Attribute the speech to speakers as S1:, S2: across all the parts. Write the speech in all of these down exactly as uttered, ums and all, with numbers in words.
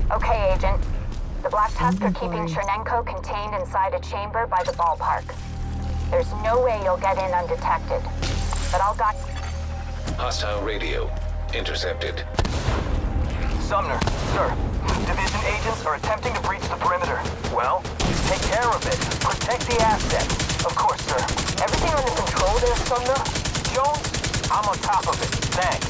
S1: Okay, Agent. The Black Tusk are keeping Chernenko contained inside a chamber by the ballpark. There's no way you'll get in undetected. But I'll guide...
S2: Hostile radio intercepted.
S3: Sumner, sir. Division agents are attempting to breach the perimeter. Well, take care of it. Protect the assets. Of course, sir. Everything under control there, Sumner? Jones, I'm on top of it. Thanks.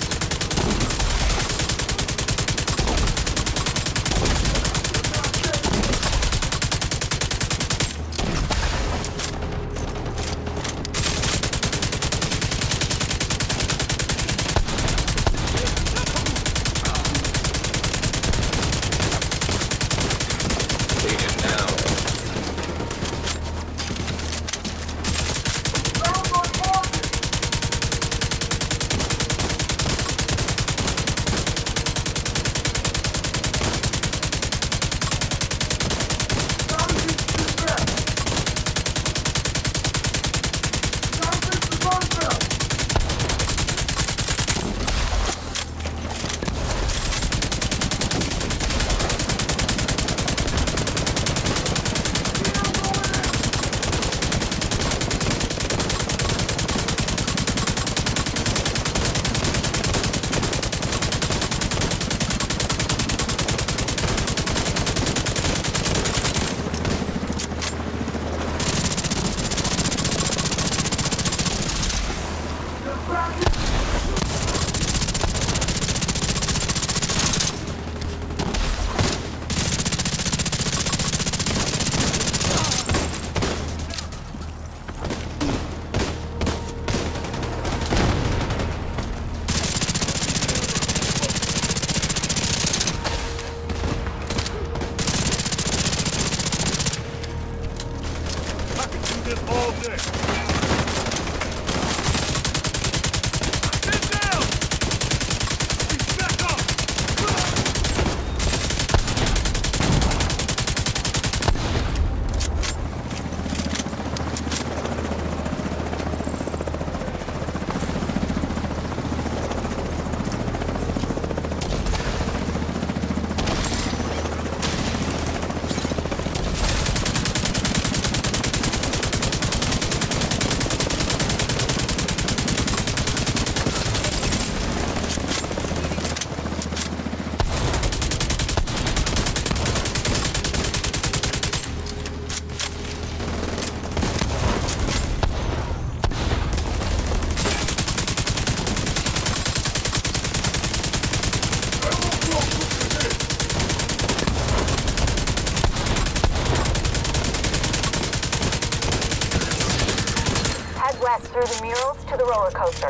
S1: Through the murals to the roller coaster.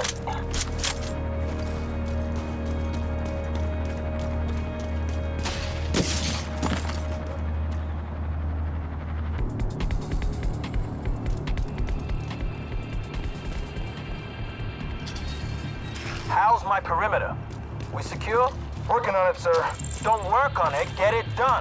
S3: How's my perimeter? We secure? Working on it, sir. Don't work on it, get it done.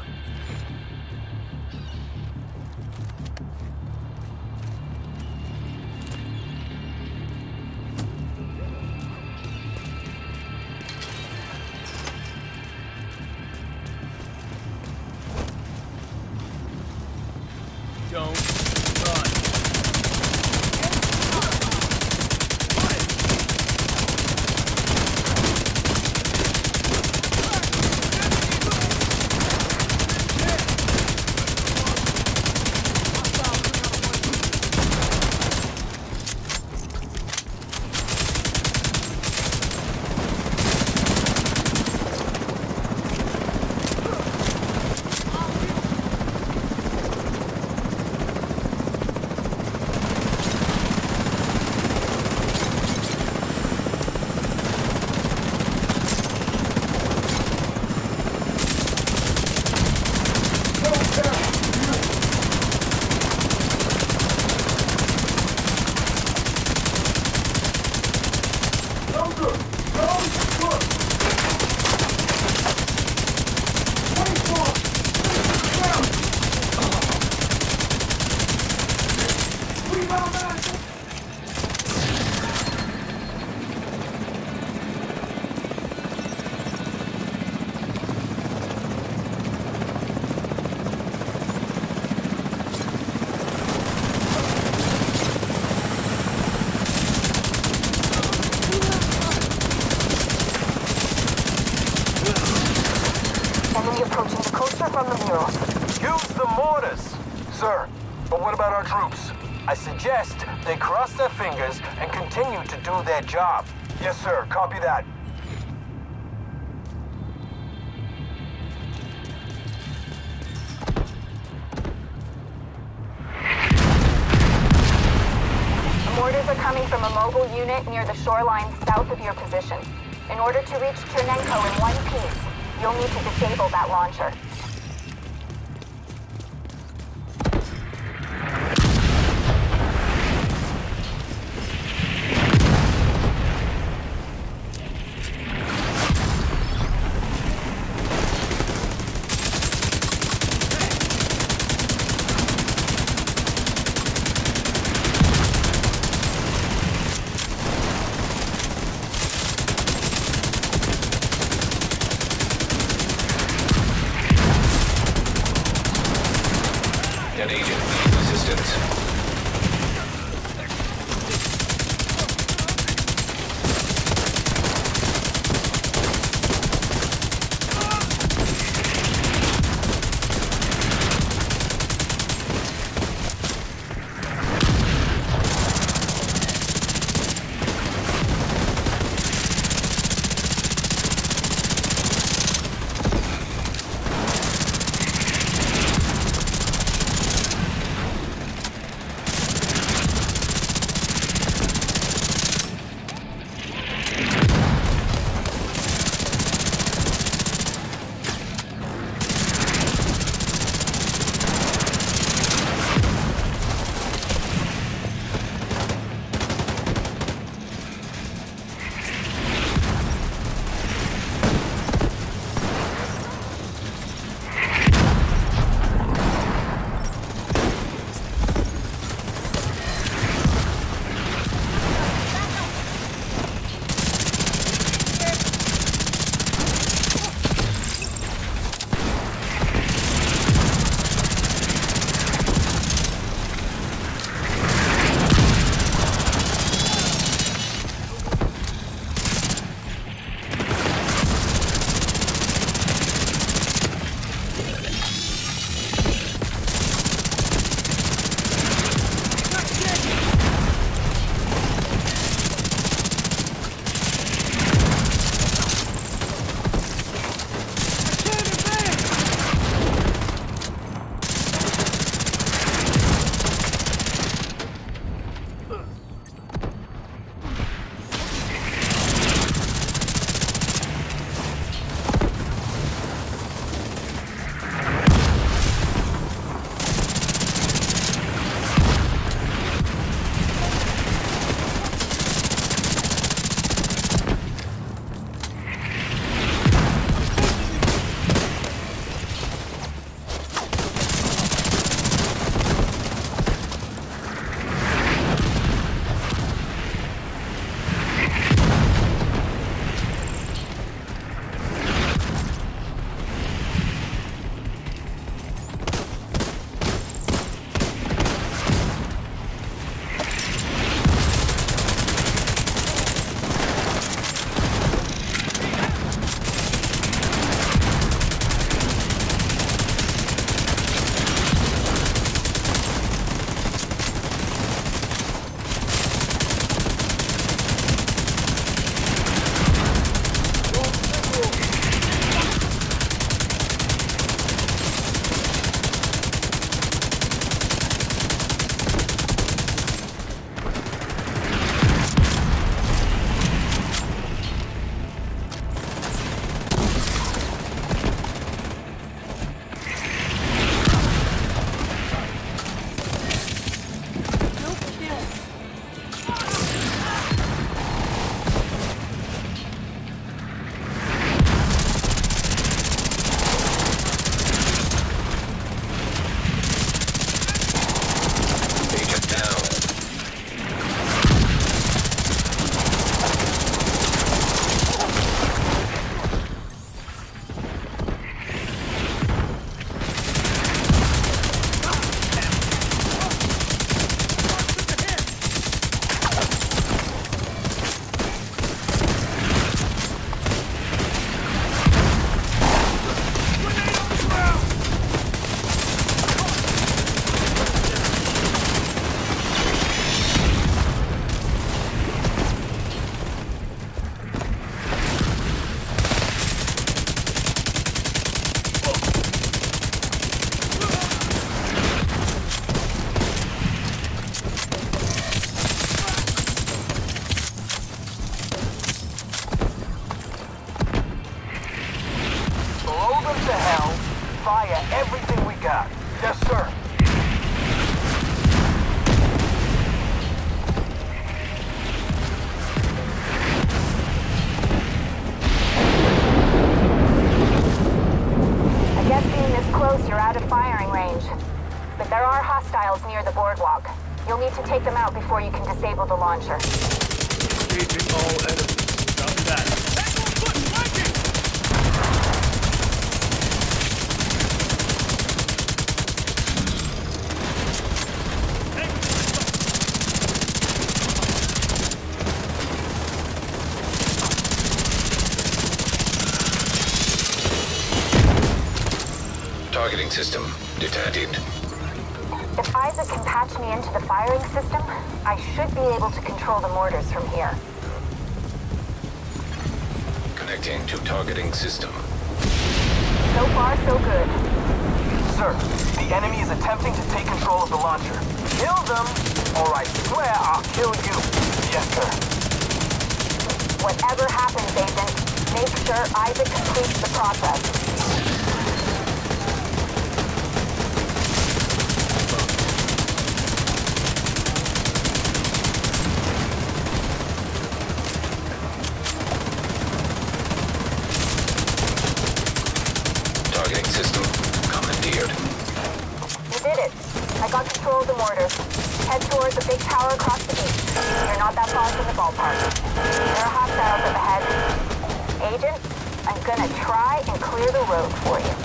S1: launcher from the mule.
S3: Use the mortars! Sir, but what about our troops? I suggest they cross their fingers and continue to do their job. Yes, sir. Copy that.
S1: The mortars are coming from a mobile unit near the shoreline south of your position. In order to reach Chernenko in one piece, you'll need to disable that launcher.
S3: fire everything we got. Yes, sir.
S1: I guess being this close, you're out of firing range. But there are hostiles near the boardwalk. You'll need to take them out before you can disable the launcher.
S4: Engaging all enemies. Copy that. Tango on foot, flanking!
S2: Targeting system detected.
S1: If Isaac can patch me into the firing system, I should be able to control the mortars from here.
S2: Connecting to targeting system.
S1: So far, so good.
S3: Sir, the enemy is attempting to take control of the launcher. Kill them, or I swear I'll kill you. Yes, sir.
S1: Whatever happens, Agent, make sure Isaac completes the process.
S2: Targeting system commandeered.
S1: You did it. I got control of the mortars. Head towards the big tower across the beach. You're not that far from the ballpark. There are hostiles up ahead. Agent, I'm gonna try and clear the road for you.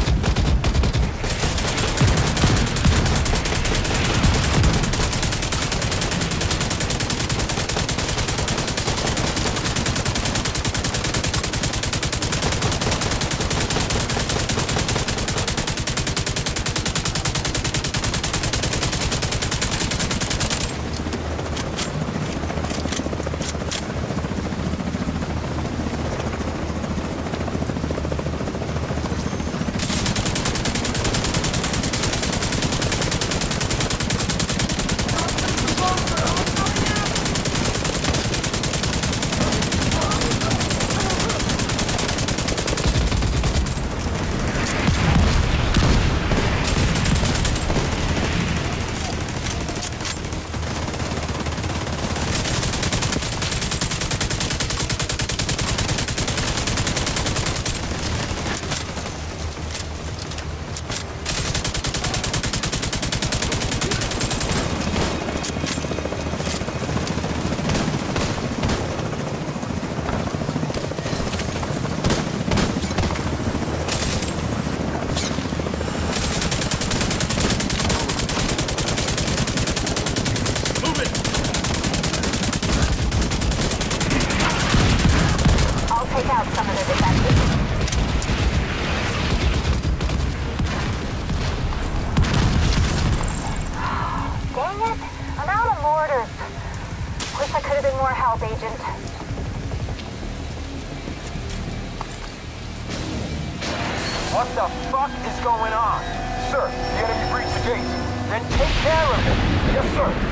S1: Take out some of the defenses. Dang it! I'm out of mortars. Wish I could have been more help, Agent.
S3: What the fuck is going on? Sir, the enemy breached the gate. Then take care of it. Yes, sir.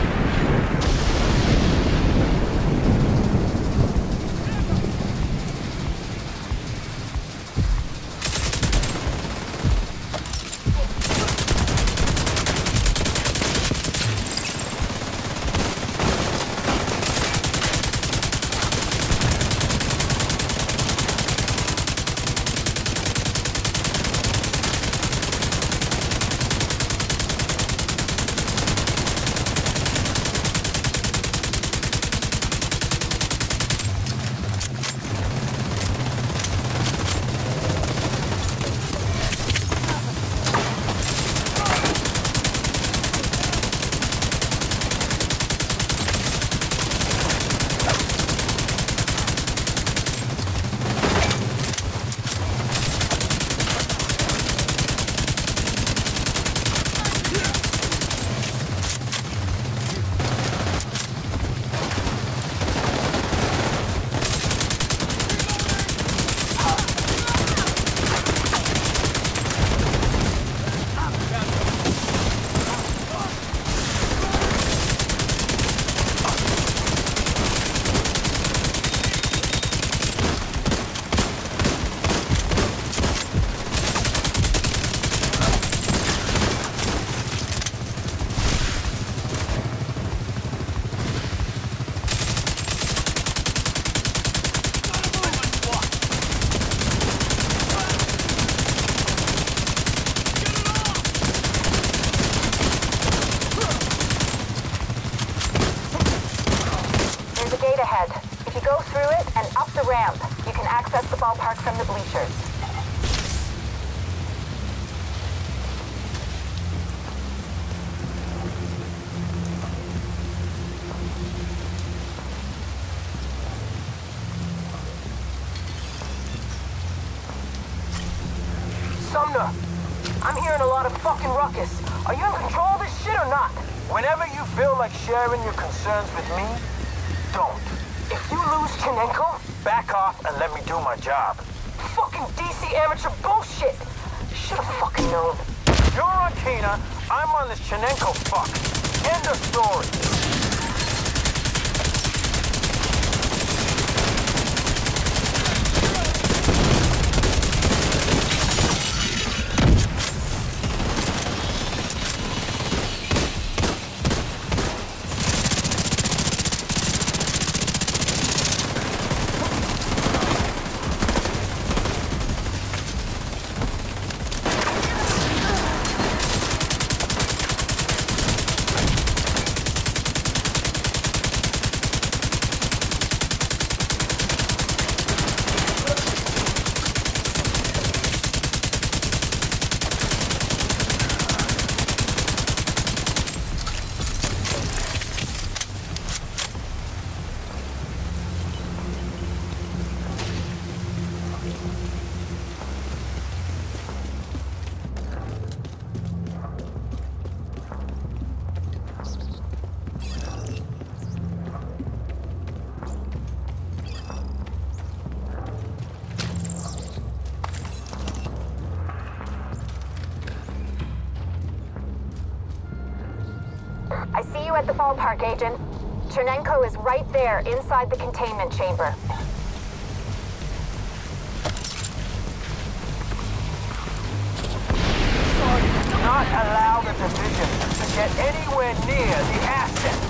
S1: ballpark from the bleachers.
S3: Sumner, I'm hearing a lot of fucking ruckus. Are you in control of this shit or not? Whenever you feel like sharing your concerns with me, don't. If you lose Chinenko, back off and let me do my job. Fucking D C amateur bullshit! Should've fucking known. You're on Kena, I'm on this Chinenko fuck. End of story.
S1: I see you at the ballpark, Agent. Chernenko is right there, inside the containment chamber.
S3: Do not allow the division to get anywhere near the asset.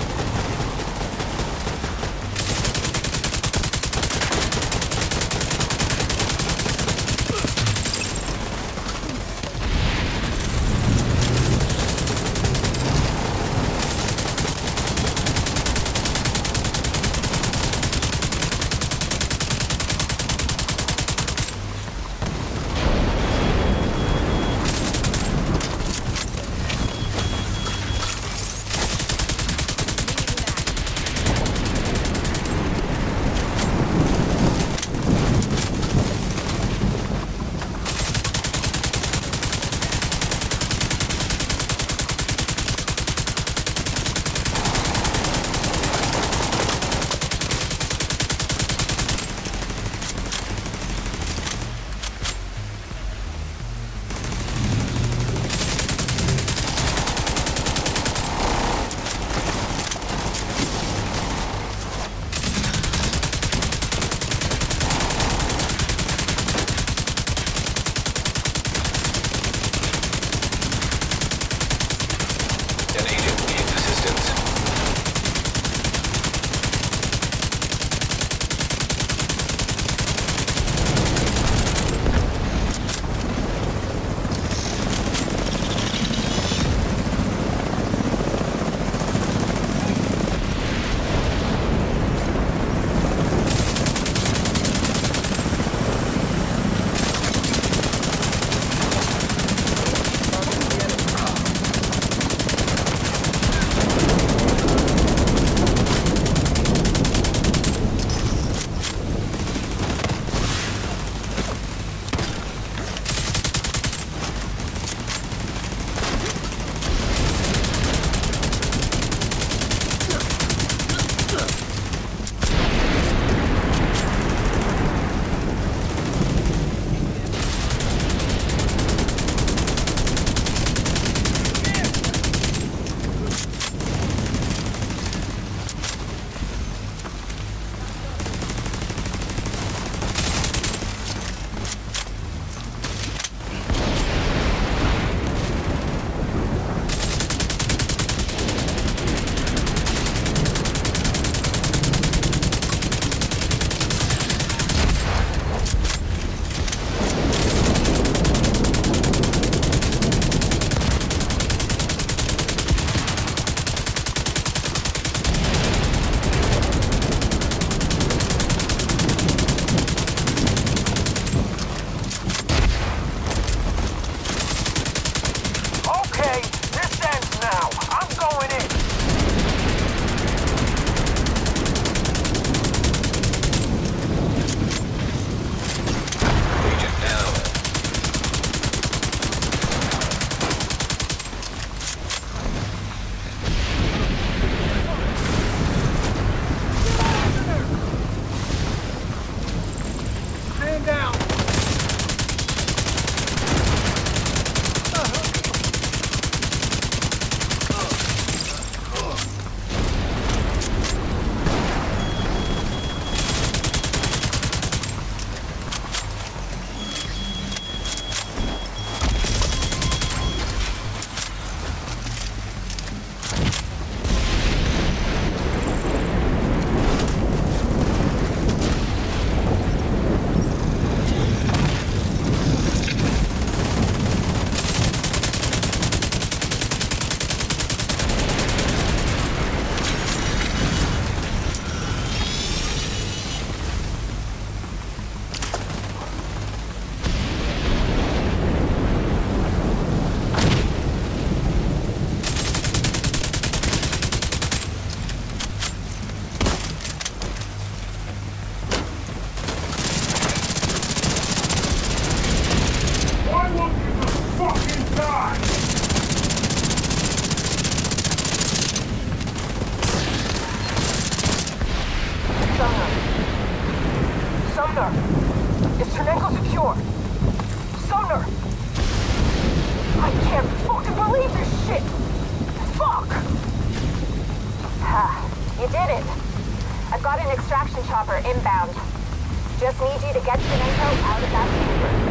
S1: inbound. Just need you to get Chinenko out of that chamber.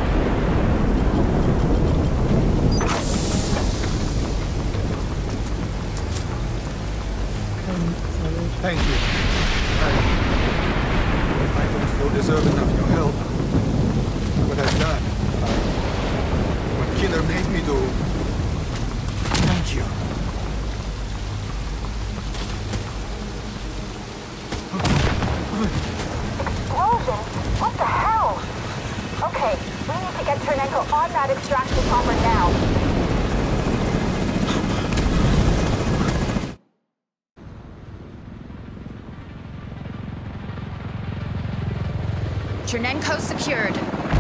S5: Thank you. I, I don't feel deserving of your help. What I've done, uh, what Killer made me do. Thank you.
S1: Explosions? What the hell? Okay, we need to get Chernenko on that extraction chopper now.
S6: Chernenko secured.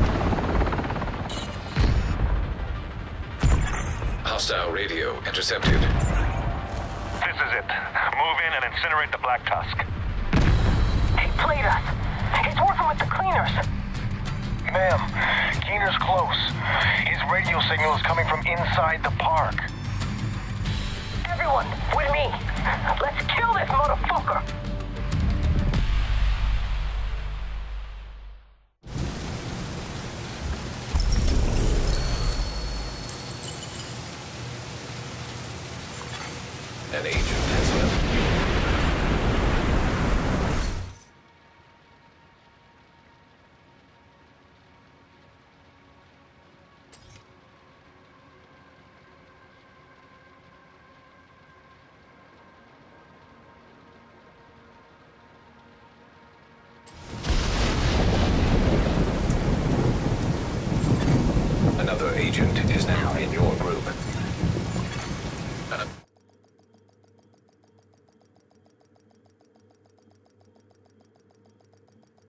S2: Hostile radio intercepted.
S7: This is it. Move in and incinerate the Black Tusk.
S3: He played us. He's working with the cleaners.
S7: Ma'am, Keener's close. His radio signal is coming from inside the park.
S3: Everyone, with me. Let's kill this motherfucker.
S2: An agent has left. Another agent